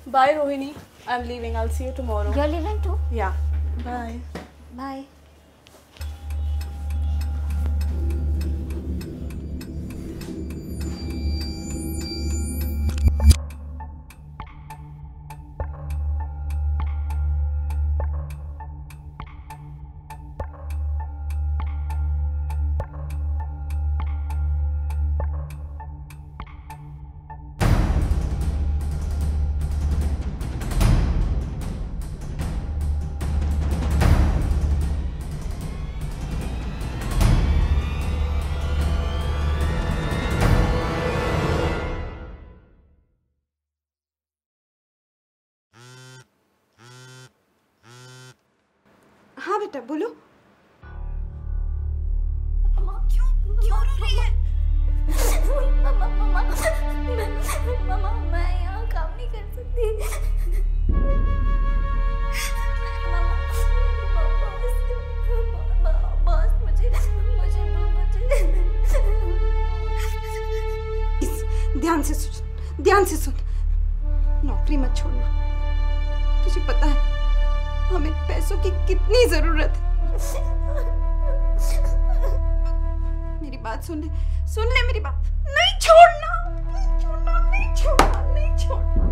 Bye, Rohini. I'm leaving. I'll see you tomorrow. You're leaving too? Yeah. Bye. Bye. हाँ बेटा बोलो। क्यों रो रही है? मम्मा मैं यहाँ काम नहीं कर सकती। बॉस मुझे ध्यान से सुन। नौकरी मत छोड़ना। तुझे पता है हमें पैसों की कितनी जरूरत है। मेरी बात सुन ले मेरी बात। नहीं छोड़ना।